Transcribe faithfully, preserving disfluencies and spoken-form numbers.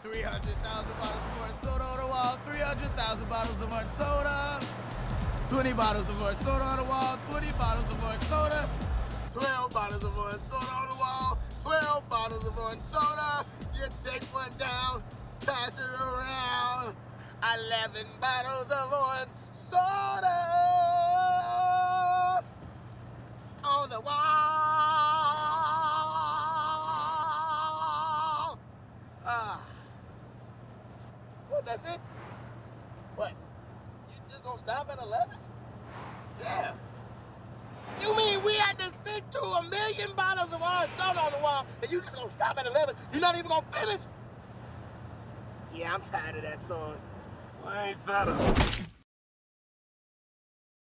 three hundred thousand bottles of orange soda on the wall. three hundred thousand bottles of orange soda. twenty bottles of orange soda on the wall. twenty bottles of orange soda. twelve bottles of orange soda on the wall. twelve bottles of orange soda. You take one down, pass it around. eleven bottles of orange soda on the wall. Ah. What, that's it? What? You just gonna stop at eleven? Yeah. You mean we had to stick to a million bottles of orange soda on the wall and you just gonna stop at eleven? You're not even gonna finish? Yeah, I'm tired of that song. Why ain't that a...